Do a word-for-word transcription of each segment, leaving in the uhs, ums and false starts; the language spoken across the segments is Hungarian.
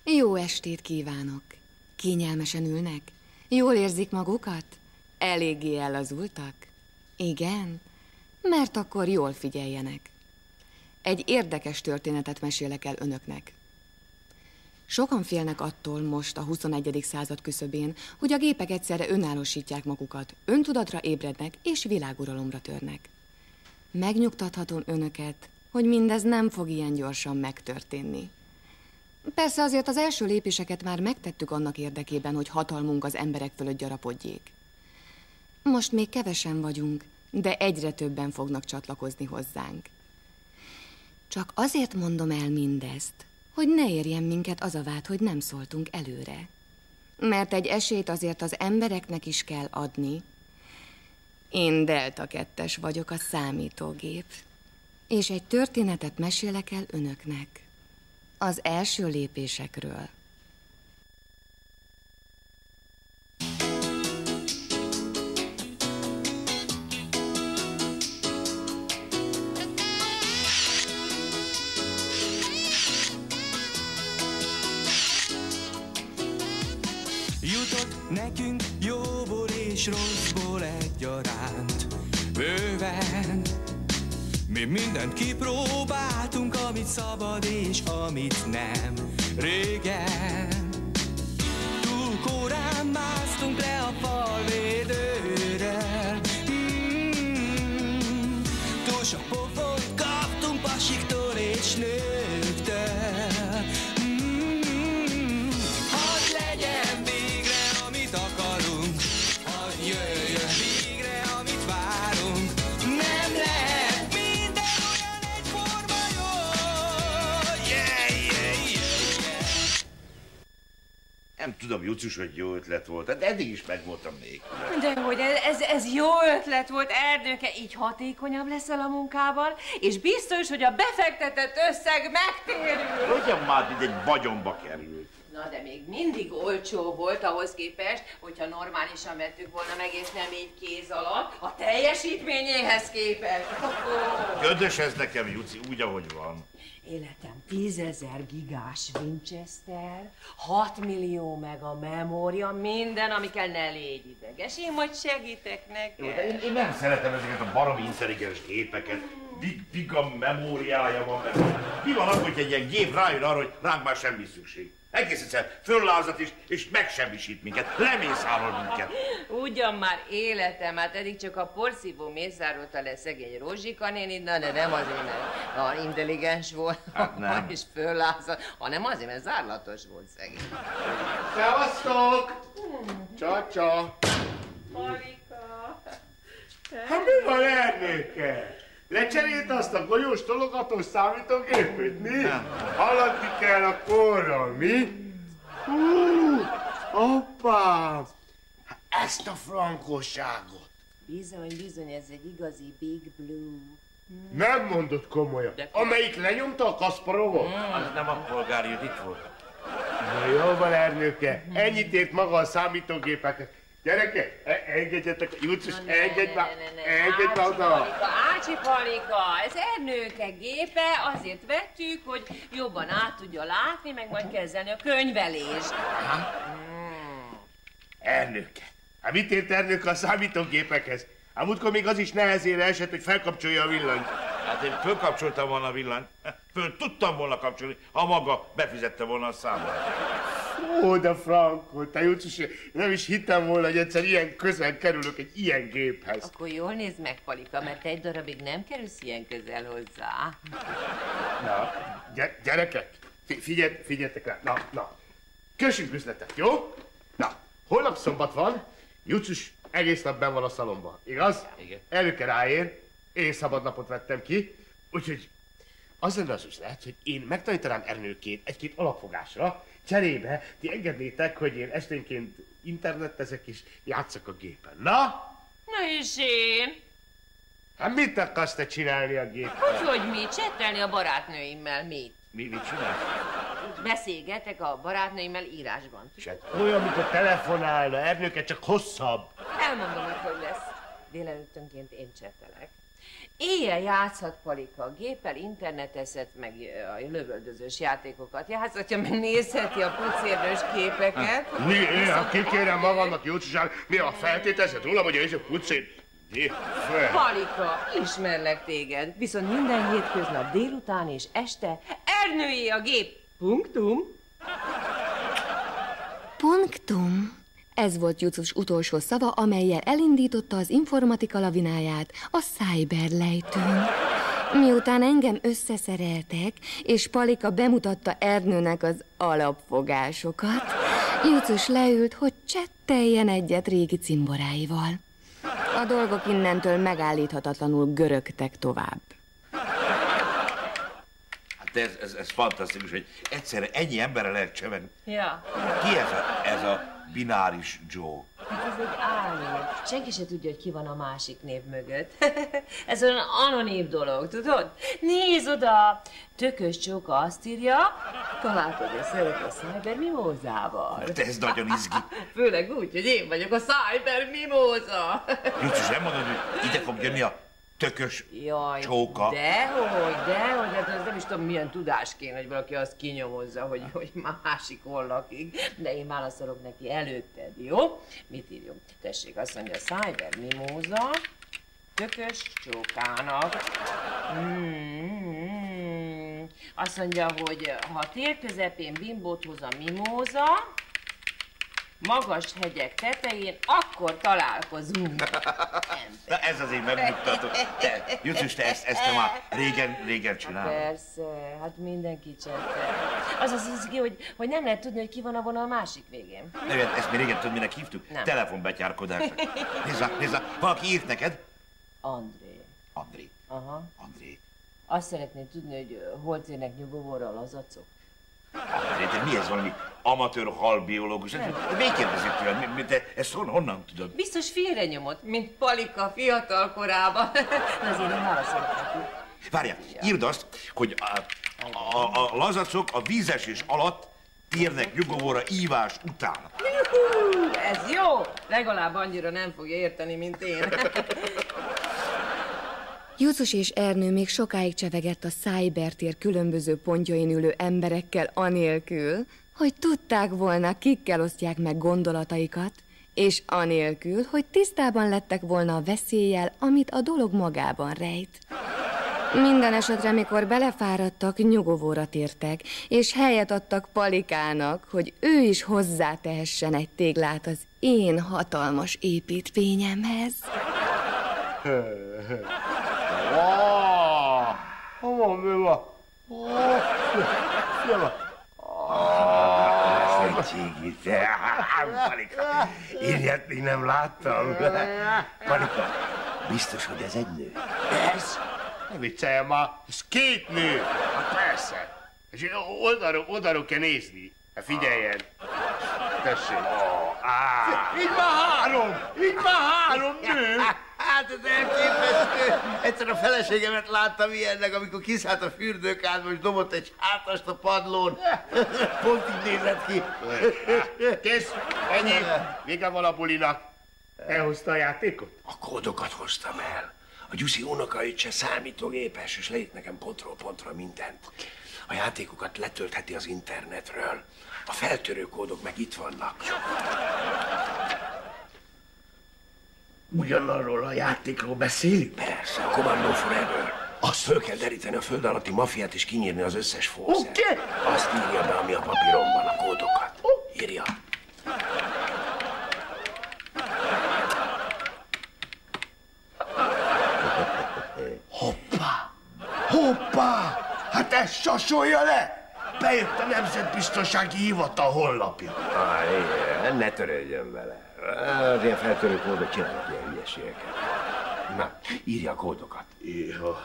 Jó estét kívánok. Kényelmesen ülnek? Jól érzik magukat? Eléggé ellazultak? Igen? Mert akkor jól figyeljenek. Egy érdekes történetet mesélek el önöknek. Sokan félnek attól most a huszonegyedik század küszöbén, hogy a gépek egyszerre önállósítják magukat, öntudatra ébrednek és világuralomra törnek. Megnyugtathatom önöket, hogy mindez nem fog ilyen gyorsan megtörténni. Persze azért az első lépéseket már megtettük annak érdekében, hogy hatalmunk az emberek fölött gyarapodjék. Most még kevesen vagyunk, de egyre többen fognak csatlakozni hozzánk. Csak azért mondom el mindezt, hogy ne érjen minket az a vád, hogy nem szóltunk előre. Mert egy esélyt azért az embereknek is kell adni. Én Delta kettes vagyok, a számítógép. És egy történetet mesélek el önöknek. Az első lépésekről. Jutott nekünk jóból és rosszból egyaránt, bőven. Mi mindent kipróbáltunk, amit szabad és amit nem. Régen túl korán másztunk le a falvédőre. mm, Túl sok pofont kaptunk pasiktól és nőktől. mm, Hadd legyen végre, amit akarunk, hadd jöjjön végre, amit várunk. Nem lehet minden olyan egyforma jó. Yeah, yeah, yeah, yeah. Nem tudom, Jucus, hogy jó ötlet volt, de eddig is megvoltam még. Dehogy, ez, ez jó ötlet volt, Erdőke, így hatékonyabb leszel a munkában, és biztos, hogy a befektetett összeg megtérül. Hogyan már így egy vagyonba került? Na, de még mindig olcsó volt ahhoz képest, hogyha normálisan vettük volna meg, és nem így kéz alatt, a teljesítményéhez képest. Ködös ez nekem, Juci, úgy, ahogy van. Életem, tízezer gigás Winchester, hat millió meg a memória, minden, ami kell, ne légy ideges. Én majd segítek neked. Jó, de én, én nem szeretem ezeket a baromi intelligens gépeket. Big, big a memóriája van. Meg. Mi van akkor, hogy egy ilyen gép rájön arra, hogy ránk már semmi szükség? Egész egyszer föllázat is, és megsemmisít minket, lemészárol minket. Ugyan már életem, hát eddig csak a porszívó mészárolta le szegény Rózsika nénit, na de nem azért, mert olyan intelligens volt, hát nem. és föllázat, hanem azért, mert zárlatos volt szegény. Szevasztok! Csa-csa! Marika! Hát mi van, Ernőke? Lecserélt azt a golyós tologatós számítógépét, mi? Haladni kell a korral, mi? Hú, hoppá! Ezt a frankosságot! Bizony, bizony, ez egy igazi Big Blue. Nem mondod komolyan. De amelyik lenyomta a Kasparovot? Az nem a polgári, itt volt. Na jó van, Ernőke, ennyit ért maga a számítógépeket. Gyerekek, e engedjetek, Jucus, engedj már, engedj már oda! Palika, Ácsi Palika, ez Ernőke gépe, azért vettük, hogy jobban át tudja látni, meg majd kezelni a könyvelést. Hmm. Ernőke, hát mit ért Ernőke a számítógépekhez? Hát múltkor még az is nehezére esett, hogy felkapcsolja a villanyt. Hát én fölkapcsoltam volna a villanyt, föl tudtam volna kapcsolni, ha maga befizette volna a számlát. Ó, de Franko, te Jucus, nem is hittem volna, hogy egyszer ilyen közel kerülök egy ilyen géphez. Akkor jól nézd meg, Palika, mert egy darabig nem kerülsz ilyen közel hozzá. Na, gy gyerekek, figyelj, figyeljetek rá, na, na, kössünk üzletet, jó? Na, holnap szombat van, Jucus egész nap benn van a szalomban, igaz? Igen. Ernőke ráér, én szabad napot vettem ki, úgyhogy az lenne az üzlet, hogy én megtanítanám Ernőkét egy-két alapfogásra, cserébe ti engednétek, hogy én esténként internetezek és játszok a gépen. Na? Na és én? Hát mit akarsz te csinálni a gépen? Hogy mit? Csettelni a barátnőimmel, mit? Mi, mit csinálsz? Beszélgetek a barátnőimmel írásban. Cset. Olyan, mint a telefonálna, Ernőke, csak hosszabb. Elmondom, hogy hogy lesz. Délelőttönként én csettelek. Éjjel játszhat Palika a géppel, internetezhet, meg a lövöldözős játékokat játszhatja, meg nézheti a pucérnős képeket. Néha kikérem magamnak, Jócsiság, mi a feltételezett rólam, hogy ez a pucér... Palika, ismerlek téged, viszont minden hétköznap délután és este Ernőjé a gép. Punktum. Punktum. Ez volt Jucus utolsó szava, amellyel elindította az informatika lavináját a cyberlejtőn. Miután engem összeszereltek, és Palika bemutatta Ernőnek az alapfogásokat, Jucus leült, hogy csetteljen egyet régi cimboráival. A dolgok innentől megállíthatatlanul görögtek tovább. Hát ez, ez, ez fantasztikus, hogy egyszerre ennyi emberre lehet cseverni. Ja. Ki ez a, ez a bináris Joe? Hát ez egy álnév. Senki se tudja, hogy ki van a másik név mögött. Ez olyan anonim dolog, tudod? Nézd oda! Tökös Csóka azt írja, találkozni szeret a Cyber Mimózával. De ez nagyon izgi. Főleg úgy, hogy én vagyok a Cyber Mimóza. Jucus, nem mondod, hogy ide fog jönni a Tökös Jaj, Csóka? dehogy, dehogy, hát ez nem is tudom, milyen tudás kéne, hogy valaki azt kinyomozza, hogy, hogy másik hol lakik. De én válaszolok neki előtted, jó? Mit írjunk? Tessék, azt mondja, Cyber Mimóza, Tökös Csókának. Mm-hmm. Azt mondja, hogy ha tél közepén bimbót hoz a mimóza, magas hegyek tetején, akkor találkozunk. Na ez azért megnyugtató. Te, Jucus, te ezt, ezt te már régen, régen csinálod. Persze, hát mindenki csetel. Az az izgi, hogy, hogy nem lehet tudni, hogy ki van a vonal másik végén. Nem, ezt mi régen tudod, minek hívtuk? Nem. Telefonbetyárkodásnak. Nézd, nézd, valaki írt neked? André. André. Aha. André. Azt szeretném tudni, hogy hol térnek nyugovóra a lazacok. André, te mi ez, valami amatőr halbiológus? Miért kérdezik tőled? Mi, te ezt hon, honnan tudod? Biztos félrenyomott, mint Palika fiatal korában. Azért én válaszolok neki. Várjál, írd azt, hogy a, a, a lazacok a vízesés alatt térnek nyugovóra ívás után. Juhú, ez jó! Legalább annyira nem fogja érteni, mint én. Jucus és Ernő még sokáig csevegett a cybertér különböző pontjain ülő emberekkel anélkül, hogy tudták volna, kikkel osztják meg gondolataikat, és anélkül, hogy tisztában lettek volna a veszéllyel, amit a dolog magában rejt. Minden esetre, mikor belefáradtak, nyugovóra tértek, és helyet adtak Palikának, hogy ő is hozzátehessen egy téglát az én hatalmas építvényemhez. Hova mi van? Szentségi, te, Palika, én ilyet még nem láttam. Palika, biztos, hogy ez egy nő? Ez? Ne viccelj már, ez két nő. Hát persze. És oldalról, oldalról kell nézni. Hát figyeljen. Tessék. Így már három, így már három nő. Hát ez elképesztő. Egyszer a feleségemet láttam ilyennek, amikor kiszállt a fürdőkádba, és dobott egy hátast a padlón. Pont így nézett ki. Kész, ennyi. Vége van a bulinak. Elhozta a játékot? A kódokat hoztam el. A Gyuszi unokaöccse számítógépes, és leírt nekem pontról pontra mindent. A játékokat letöltheti az internetről. A feltörő kódok meg itt vannak. Ugyanarról a játékról beszélünk? Persze, a Commando Forever. Azt föl kell deríteni a föld alatti mafiát és kinyírni az összes fószert. Oké. Okay. Azt írja be, ami a papíron van, a kódokat. Írja. Hoppá! Hoppá! Hát ezt sasolja le! Bejött a Nemzetbiztonsági Hivatal honlapja. Ah, igen, ne törődjön vele. Az ilyen feltörő kódok csinálnak ilyen hülyeségeket. Na, írja a kódokat. Jó.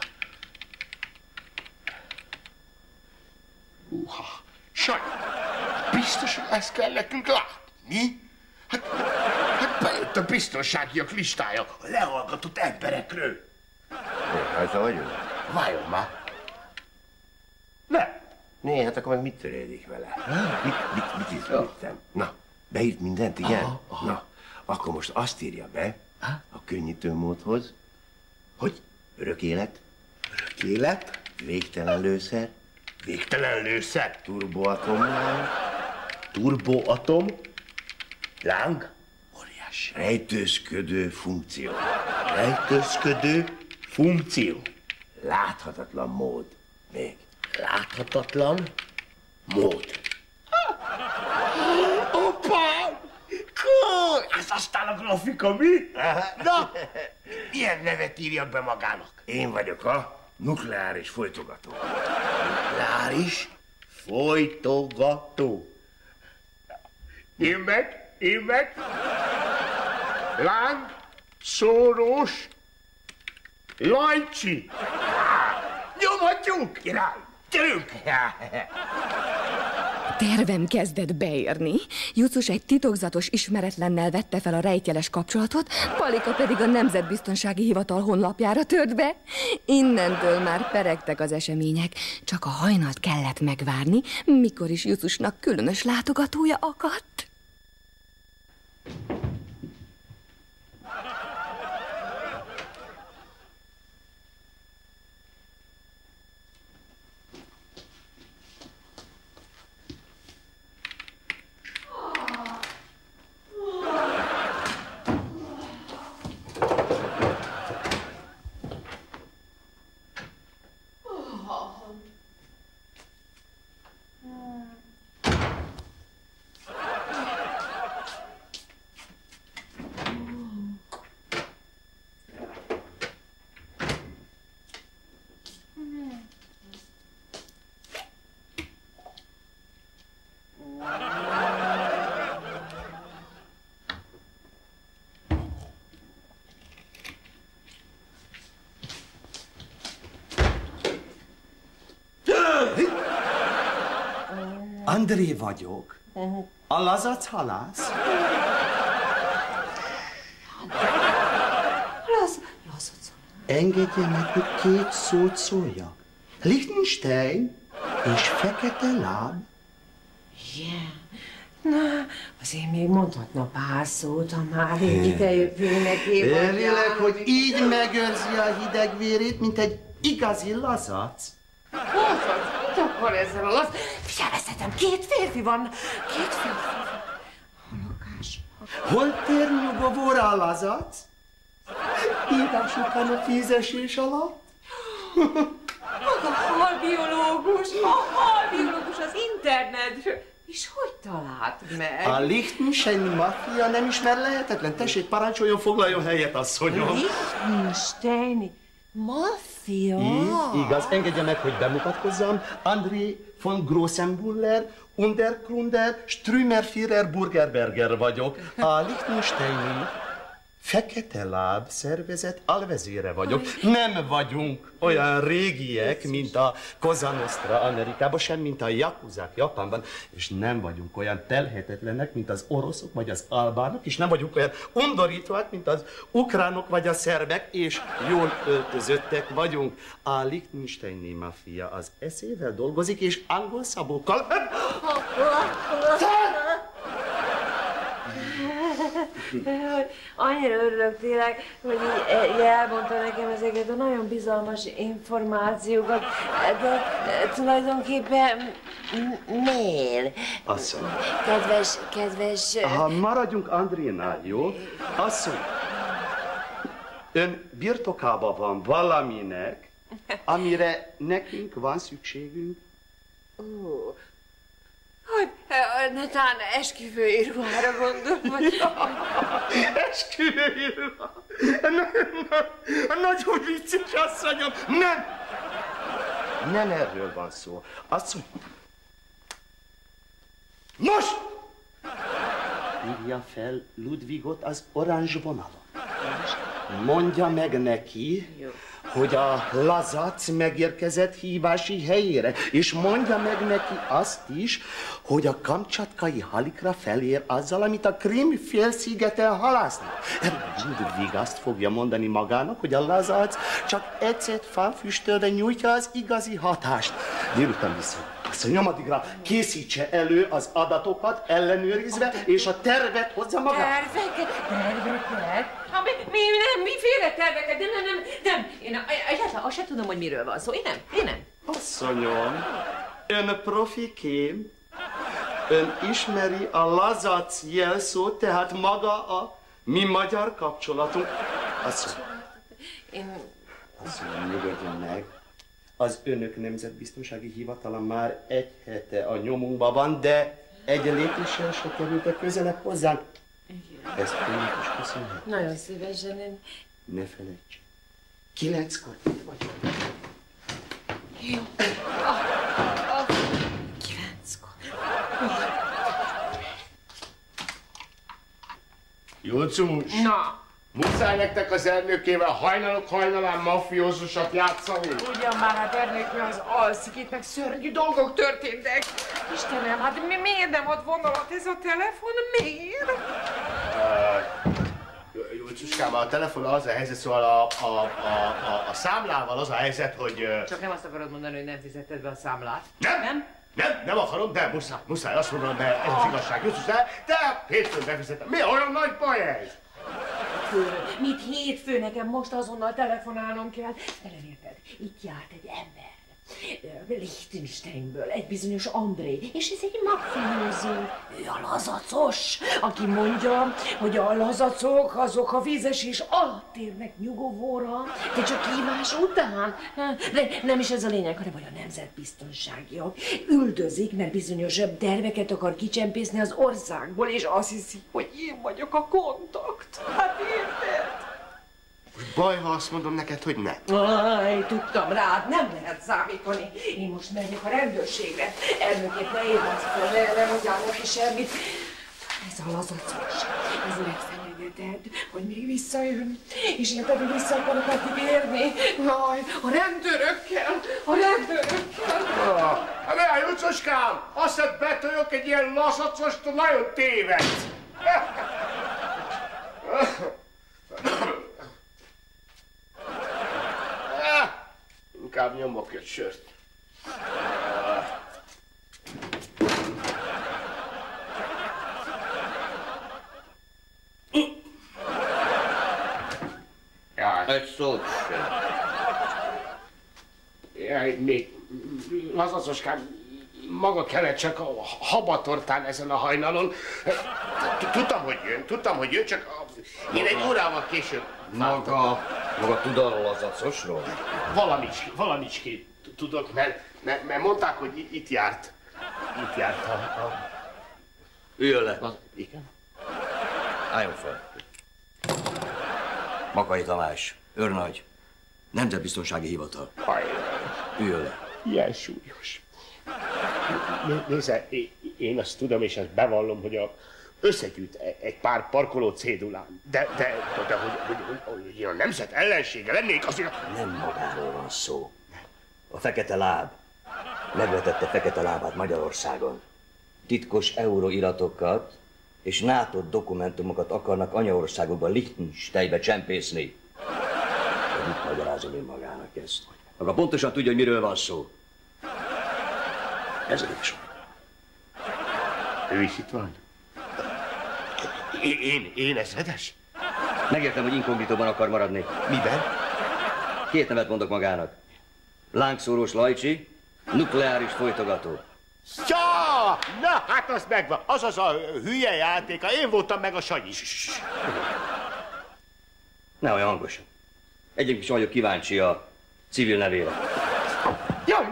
Uha, Sanyi, biztos, hogy ezt kell nekünk látni? Mi? Hát, hát bejött a biztonságiak listája a lehallgatott emberekről. Rajta vagyunk? Váljon már. Ne. Né, hát akkor meg mit törődik vele? Mit, mit, mit ízlődtem? Na, beírt mindent, igen? Aha, aha. Na, akkor most azt írja be a könnyítő módhoz, hogy Örök élet. Örök élet. Végtelen lőszer. Végtelen lőszer. Turboatomláng. Turboatom. Láng. Óriás. Rejtőzködő funkció. Rejtőzködő funkció. Láthatatlan mód. Még. Láthatatlan mód. Hoppá! Kó! Ez aztán a grafika, mi? Na, milyen nevet írjak be magának? Én vagyok a nukleáris folytogató. Nukleáris folytogató. Én meg, én meg. Láng, szórós, Lajcsi. Nyomhatjuk! Király, gyerünk! Tervem kezdett beérni. Jucus egy titokzatos ismeretlennel vette fel a rejtjeles kapcsolatot, Palika pedig a Nemzetbiztonsági Hivatal honlapjára tört be. Innentől már peregtek az események, csak a hajnalt kellett megvárni, mikor is Jucusnak különös látogatója akadt. André vagyok. A lazac halász? Lazac. Engedje meg, hogy két szót szóljak. Liechtenstein és Fekete Láb. Yeah. Na, azért még mondhatna pár szót, ha már idejövő neki. Remélek, hogy így megőrzi a hideg vérét, mint egy igazi lazac. Lazac? Mit akar ezzel a lazac? Figyelmeztetem, két férfi van. Két férfi van. A lakás. Hol tér nyugovóra a lazac? Írás után a vízesés alatt? A halbiológus, a halbiológus az internetről. És hogy talált meg? A Liechtensteini maffia nem ismer lehetetlen. Tessék, parancsoljon, foglaljon helyet, asszonyom. Liechtensteini maffia? Így, igaz, engedje meg, hogy bemutatkozzam. André von Grossenbuller, Untergrunder, Strümerführer Burgerberger vagyok. A Liechtensteini Fekete Láb szervezet alvezére vagyok. Nem vagyunk olyan régiek, mint a Cosa Nostra Amerikában, sem mint a Yakuzák Japánban, és nem vagyunk olyan telhetetlenek, mint az oroszok vagy az albánok, és nem vagyunk olyan undorítóak, mint az ukránok vagy a szerbek, és jól öltözöttek vagyunk. A Liechtensteini maffia az eszével dolgozik, és angol szabókkal. Annyira örülök tényleg, hogy így elmondta nekem ezeket a nagyon bizalmas információkat, de tulajdonképpen miért? Asszony. Kedves, kedves... Ha maradjunk Andrénál, jó? Asszony, ön birtokában van valaminek, amire nekünk van szükségünk? Ó, hogy netán esküvői ruhára gondolom, vagy... Esküvői ruha? Nagyon vicces, asszonyom! Nem! Nem erről van szó. Asszony... Most! Írja fel Ludwigot az orange vonalon. Mondja meg neki, jó, hogy a lazac megérkezett hívási helyére, és mondja meg neki azt is, hogy a kamcsatkai halikra felér azzal, amit a Krím félszigeten halásznak. Ludwig azt fogja mondani magának, hogy a lazac csak ecet fánfüstölve nyújtja az igazi hatást. Délután viszont. Azt mondja, addigra készítse elő az adatokat, ellenőrizve, és a tervet hozza magát. Terveket? Terveket? Ha, mi, mi, nem, miféle terveket? Nem, nem, nem, nem. Én egyáltalán azt sem tudom, hogy miről van szó. Én nem, én nem. Asszonyom, ön profikém, ön ismeri a lazac jelszót, tehát maga a mi magyar kapcsolatunk. Asszonyom, Én... asszonyom, nyugodjon meg. Az önök nemzetbiztonsági hivatala már egy hete a nyomunkban van, de egy lépéssel se kerültek közelebb hozzánk. Ezt önök is köszönhet. Nagyon szívesen, én... Ne felejts. Kilenckor itt vagyok. Jó. Ah, ah. Kilenckor. Jócus! Na. Muszáj nektek az Ernőkével hajnalok hajnalán mafiózusat játszani? Ugyan már, hát Ernőke az alszik, itt meg szörnyű dolgok történtek. Istenem, hát mi, miért nem ad vonalat ez a telefon? Miért? Uh, Jócuskám, a telefon az a helyzet, szóval a, a, a, a, a számlával az a helyzet, hogy... Uh... Csak nem azt akarod mondani, hogy nem fizetted be a számlát. Nem? Nem? Nem, nem akarom, de muszáj, muszáj azt mondanom, mert ez az igazság. Jócus, de, de hétfőn befizettem. Mi olyan nagy baj ez? Fő, mit hétfő, nekem most azonnal telefonálnom kell. De nem érted, itt járt egy ember. Liechtensteinből, egy bizonyos André, és ez egy magfiózó. Ő a lazacos, aki mondja, hogy a lazacok azok a vízesés alatt érnek nyugovóra, de csak hívás után. De nem is ez a lényeg, hanem hogy a nemzetbiztonságiak üldözik, mert bizonyos terveket akar kicsempészni az országból, és azt hiszi, hogy én vagyok a kontakt. Hát érted? Baj, ha azt mondom neked, hogy ne. Aj, tudtam rád, nem lehet számítani. Én most megyek a rendőrségre. Elnökét ne érdezt fel, ne, ne mondjál neki semmit. Ez a lazacos, ez megfenyegetett, hogy még visszajön, és én pedig vissza akarok addig érni. Aj, a rendőrökkel, a rendőrökkel. Ah, hát ne, Jócuskám, azt, hogy betöljök egy ilyen lazacost, nagyon téved. Inkább nyomok egy sört. Egy szót sem. Jaj, még lazacoskám, maga kellett csak a habatortán ezen a hajnalon. Tudtam, hogy jön, tudtam, hogy jön, csak én egy órával később. Maga, maga tud arról az acosról? Valamicskét, valamicskét tudok, mert, mert, mert mondták, hogy itt járt. Itt járt a... a... Üljön le. Az, igen. Álljon fel. Makai Tamás, őrnagy, Nemzetbiztonsági Hivatal. Üljön le. Ilyen súlyos. Nézze, én azt tudom, és ezt bevallom, hogy a összegyűjt egy pár parkoló cédulán. De, de, de hogy, hogy, hogy, hogy én a nemzet ellensége lennék, azért... Nem magáról van szó. A fekete láb megvetette fekete lábát Magyarországon. Titkos euróiratokat és NATO dokumentumokat akarnak anyaországokban, Liechtensteinbe csempészni. De mit magyarázom én magának ezt? Maga pontosan tudja, hogy miről van szó. Ez is. Ő is itt van? Én, én, én ezredes? Megértem, hogy inkognitóban akar maradni. Miben? Két nevet mondok magának. Lángszórós Lajcsi, nukleáris folytogató. Ja! Na, hát az megvan. Az az a hülye játéka. Én voltam meg a Sanyi. Ne olyan hangosan. Egyébként sem vagyok kíváncsi a civil nevére. Jaj!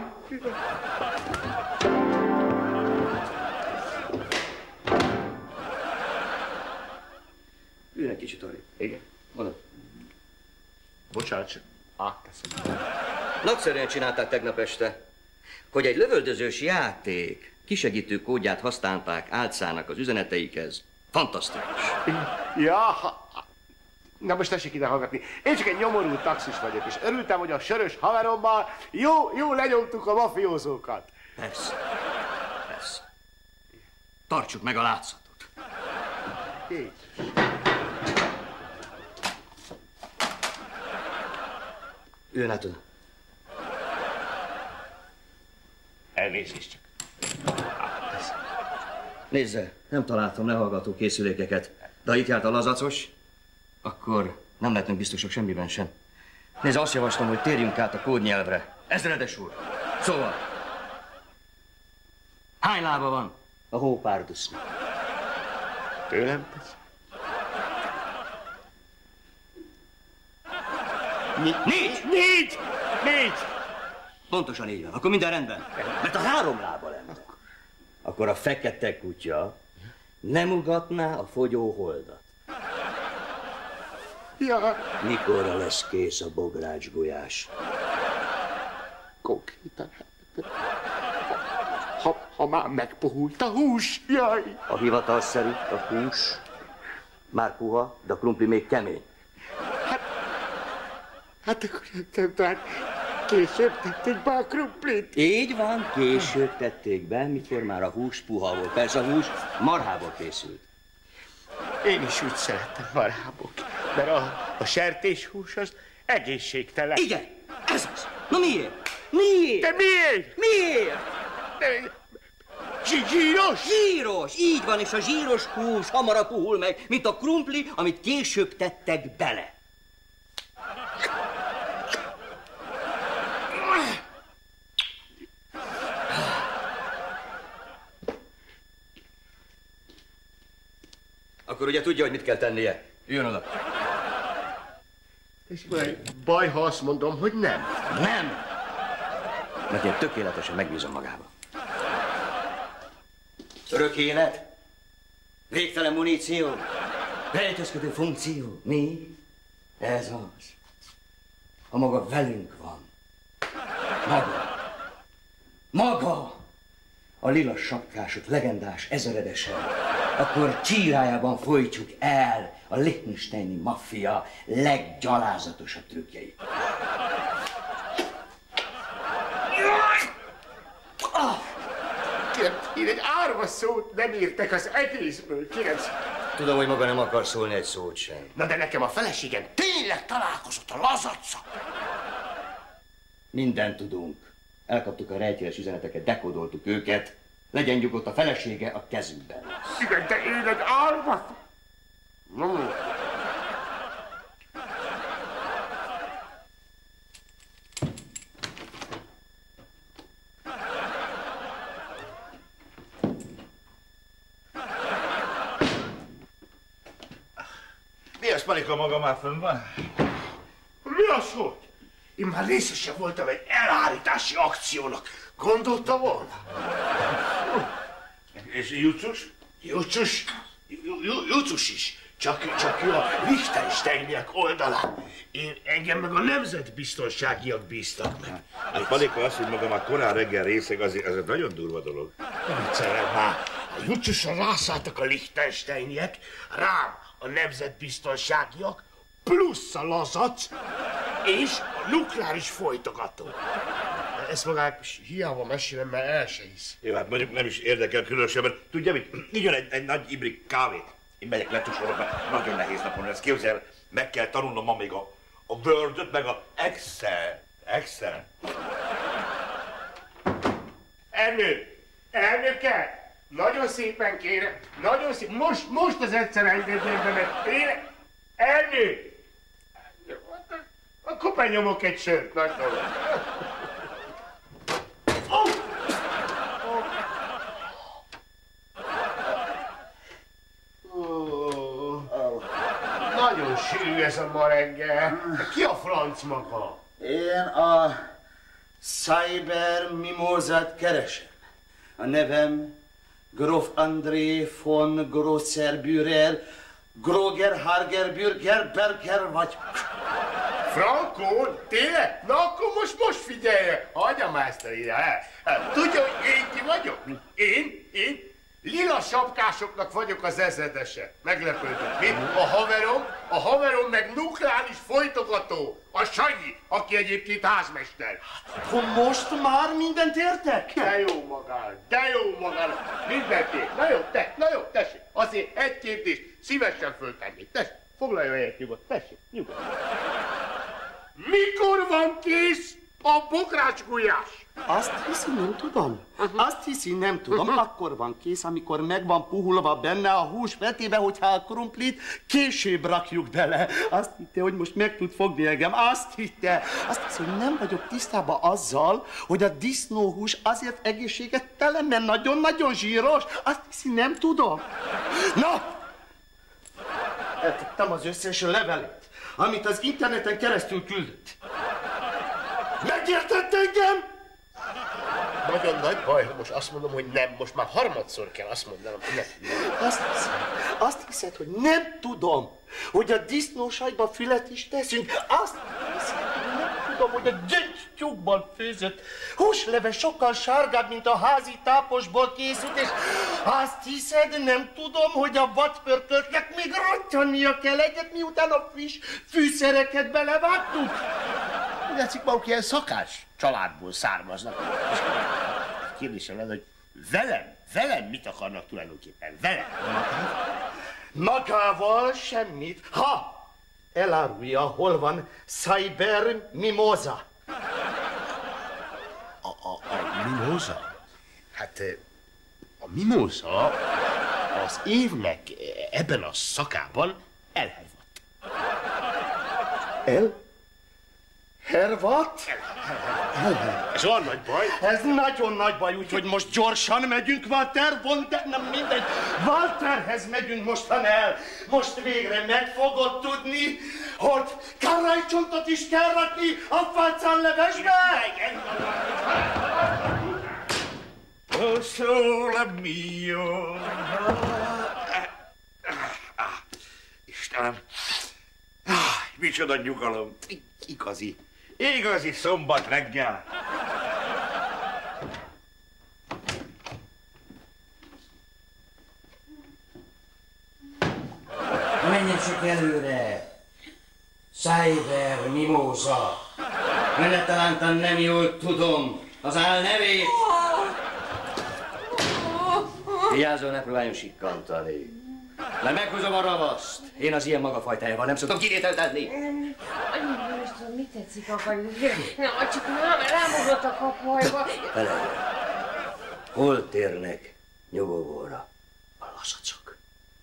Üljön egy kicsit arra. Igen. Mondod. Bocsánat, csak átteszem. Nagyszerűen csinálták tegnap este, hogy egy lövöldözős játék kisegítő kódját használták álcának az üzeneteikhez. Fantasztikus. Ja, na most tessék ide hallgatni. Én csak egy nyomorult taxis vagyok, és örültem, hogy a sörös haverommal jó, jó lenyomtuk a mafiózókat. Persze, persze. Tartsuk meg a látszatot. Így. Üljön át oda. Elnézést csak. Nézze, nem találtam lehallgató készülékeket, de ha itt járt a lazacos, akkor nem lehetünk biztosak semmiben sem. Nézze, azt javaslom, hogy térjünk át a kódnyelvre. Ezredes úr, szóval, hány lába van a hópárdusznak? Tőlem tesz? Négy! Négy! Négy! Pontosan így van, akkor minden rendben. Mert a három lába lenne. Akkor a fekete kutya nem ugatná a fogyó holdat. Ja. Mikorra lesz kész a bogrács gulyás? Konkrétan. Ha, ha már megpuhult a hús, jaj! A hivatal szerint a hús már puha, de a krumpli még kemény. Hát, hát akkor jöttem, tehát később tették be a krumplit. Így van, később tették be, mikor már a hús puha volt. Persze a hús marhából készült. Én is úgy szerettem marhából, mert a, a sertéshús az egészségtelen. Igen, ez az. Na miért? Miért? De miért? Miért? De, zsíros? Zsíros, így van, és a zsíros hús hamarabb puhul meg, mint a krumpli, amit később tettek bele. Akkor ugye tudja, hogy mit kell tennie. Jön oda. És baj, ha azt mondom, hogy nem. Nem! Mert én tökéletesen megbízom magába. Örök élet, végtelen muníció, rejtőzködő funkció. Mi? Ez az. Ha maga velünk van. Maga. Maga! A lila sapkások legendás ezeredese. Akkor csírájában folytjuk el a liechtensteini maffia leggyalázatosabb trükkjeit. Kérem, én egy árva szót nem értek az egészből, kérem. Tudom, hogy maga nem akar szólni egy szót sem. Na de nekem a feleségem tényleg találkozott a lazaccal. Mindent tudunk. Elkaptuk a rejtélyes üzeneteket, dekódoltuk őket. Legyen nyugodt, a felesége a kezünkben lesz. Igen, de én egy árva... Mm. Mi az, Palika, maga már fönn van? Mi az, hogy? Én már részese voltam egy elhárítási akciónak. Gondolta volna? És Jucus? Jucus? Jucus is. Csak, csak ő a Liechtensteiniek oldalán. Én engem meg a nemzetbiztonságiak bíztak meg. Hát Palika, az, hogy maga már korán reggel részeg, az, az egy nagyon durva dolog. Nem viccelem már. A Jucusra rászálltak a Liechtensteiniek, rám a nemzetbiztonságiak, plusz a lazac, és a nukleáris folytogató. Ezt magát hiába mesélem, mert el se hisz. Jó, hát mondjuk nem is érdekel különösebben. Tudja mit? Igyon egy, egy nagy ibrik kávét. Én megyek letusolok, mert nagyon nehéz napon lesz. Képzel, meg kell tanulnom ma még a, a Word-öt, meg a Excel. Excel. Ernő! Ernőke! Nagyon szépen kérem, nagyon szépen, most, most az egyszer engedjen be, mert tényleg... Ernő! Akkor benyomok egy sört, nagy dolog. Oh! Oh. Oh. Nagyon sűrű ez a ma reggel. Ki a franc maga? Én a Cyber Mimózát keresem. A nevem Gróf André von Grosser-Bührer, Groger, Harger, Bürger, Berger vagy. Frankó? Tényleg? Na akkor most, most figyelje! Hagyjam már ezt ide. Tudja, hogy én ki vagyok? Én? Én? Lila sapkásoknak vagyok az ezredese. Meglepődött, mi? A haverom, a haverom meg nukleáris folytogató. A Sanyi, aki egyébként házmester. Ha most már mindent értek? De jó magán, de jó magán. Mindent ért. Na jó, te, na jó, tessék. Azért egy kérdést szívesen föltennék. Tessék, foglaljon helyet nyugodt. Tessék, nyugodt. Mikor van kész a bográcsgulyás? Azt hiszi, nem tudom. Azt hiszi, nem tudom. Akkor van kész, amikor meg van puhulva benne a hús vetébe, hogyha a krumplit később rakjuk bele. Azt hitte, hogy most meg tud fogni engem. Azt hitte. Azt hiszi, hogy nem vagyok tisztában azzal, hogy a disznóhús azért egészségtelen, mert nagyon-nagyon zsíros. Azt hiszi, nem tudom. Na! Eltettem az összes levelét, amit az interneten keresztül küldött. Megértett engem? Nagyon nagy baj, ha most azt mondom, hogy nem. Most már harmadszor kell azt mondanom, hogy nem. Azt hiszed, azt hiszed, hogy nem tudom, hogy a disznósajban fület is teszünk. Azt hiszed, hogy nem tudom, hogy a gyöngytyúkban főzött húsleves sokkal sárgább, mint a házi táposból készült, és azt hiszed, nem tudom, hogy a vadpörköltnek még rottyannia kell egyet, miután a friss fűszereket belevágtuk. Úgy látszik, maguk ilyen szakás családból származnak. Kérdésem lenne, hogy velem, velem mit akarnak tulajdonképpen? Velem? Magával semmit. Ha! Elárulja, hol van Cyber Mimosa. A, a, a mimóza? Hát a mimóza az évnek ebben a szakában elhervadt. El? Hervat? Ez olyan nagy baj. Ez nagyon nagy baj, úgyhogy most gyorsan megyünk Walter von der... Nem mindegy. Walterhez megyünk mostan el. Most végre meg fogod tudni, hogy karajcsontot is kell rakni a facánlevesbe. Oh, sole mio. Istenem. Micsoda nyugalom. Igazi. Igazi szombat reggel. Menjen csak előre! Cyber Mimosa! Mennetelántan nem jól tudom az álnevét! Vigyázzon, ne próbáljon sikkantani. Mert meghozom a ravaszt. Én az ilyen magafajtájával nem szoktam kivételt adni. Nem is tudom, mit tetszik akarni. Na, csak nem, rámugrott a kapajba. Felelj. Hol térnek nyugovóra a lazacok?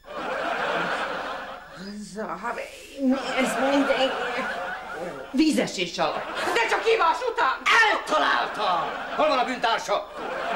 Zahab, ez minden... Vízesés alatt. De csak hívás után! Eltalálta! Hol van a bűntársa?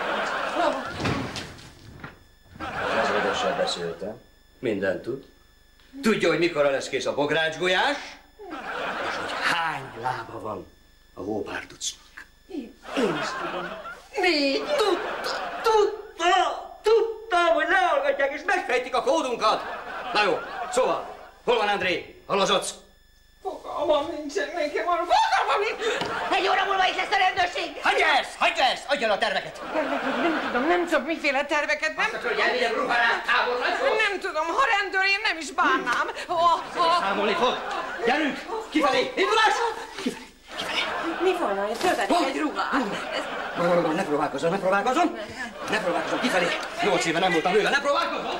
Ezredessel beszéltem. Mindent tud. Tudja, hogy mikorra lesz kész a bográcsgulyás, és hogy hány lába van a hópárducnak. Én, én is tudom. Mi? Tudta, tudta, tudtam, hogy lehallgatják és megfejtik a kódunkat. Na jó, szóval, hol van André, a lazac? Fogalmam nincsen nekem, fogalmam nincs! Egy óra múlva itt lesz a rendőrség! Hagyja ezt, hagyja ezt, adja el a terveket! Terveket? Nem tudom, nem tudom, miféle terveket, nem tudom. Azt, hogy elvigyem ruhárát táborra, nem tudom, ha rendőr, én nem is bánnám. Oh, oh. Számolni fog. Gyerünk, kifelé, indulás! Kifelé, kifelé. Mi van, hogy töltetik egy ruhát? Ez... Ne próbálkozzon, ne próbálkozzon! Ne próbálkozzon, kifelé! Nyolc éve nem voltam ővel, ne próbálkozzon!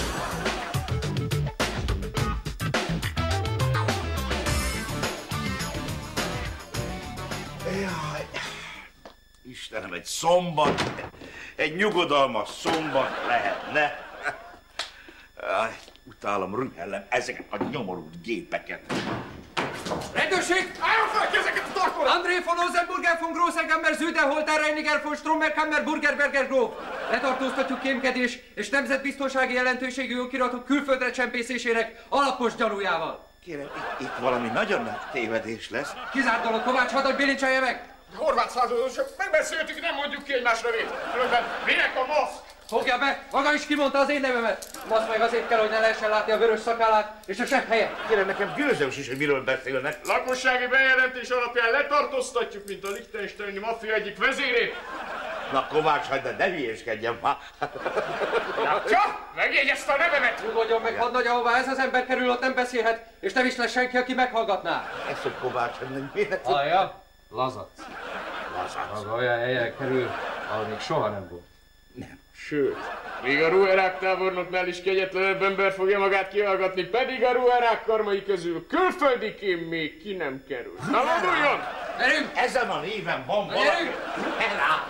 Jaj, Istenem, egy szombat, egy nyugodalmas szombat lehetne. Jaj, utálom, rühellem ezeket a nyomorult gépeket. Rendőrség! Állok ezeket a tartóra! André von Ozenburger von Grossenhammer, Südenholter, Reiniger von Stromberghammer, Burgerberger gróf. Letartóztatjuk kémkedés és nemzetbiztonsági jelentőségű okiratok külföldre csempészésének alapos gyanújával. Kérem, itt, itt valami nagyon nagy tévedés lesz. Kizárt dolog, Kovács, hadd, hogy bilincselje meg! Horváth századosok, megbeszéltük, nem mondjuk ki egymás nevét. Különben minek a maszk? Fogja be! Maga is kimondta az én nevemet! Maszk meg azért kell, hogy ne lehessen látni a vörös szakállát és a sebb helyet. Kérem, nekem gőzöm is, hogy miről beszélnek. Lakossági bejelentés alapján letartóztatjuk, mint a liechtensteini maffia egyik vezérét. Na Kovács, hagyd, de ne hülyéskedjen már. Látja? Megjegyezte a nevemet. Nyugodjon meg, hadnagy, ahová ez az ember kerül, ott nem beszélhet, és nem is lesz senki, aki meghallgatná. Ez, hogy Kovács, hogy miért? Hallja? Lazac. Lazac. Maga olyan helyen kerül, ahol még soha nem volt. Nem. Sőt, még a Ruherák tábornoknál is kegyetlenebb ember fogja magát kihallgatni, pedig a Ruherák karmai közül külföldiként még ki nem kerül. Na, vonuljon! Gyerünk! Ezen a néven van valami. Gyerünk! Rá!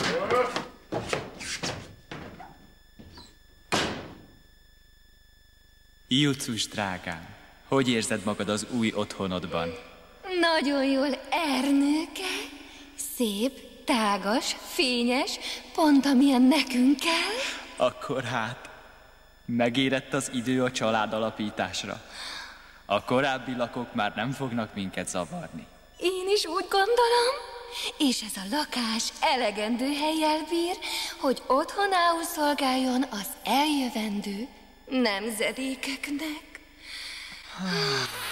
Jucus, drágám, hogy érzed magad az új otthonodban? Nagyon jól, Ernőke. Szép, tágas, fényes, pont amilyen nekünk kell. Akkor hát, megérett az idő a család alapításra. A korábbi lakók már nem fognak minket zavarni. Én is úgy gondolom. És ez a lakás elegendő hellyel bír, hogy otthonául szolgáljon az eljövendő nemzedékeknek.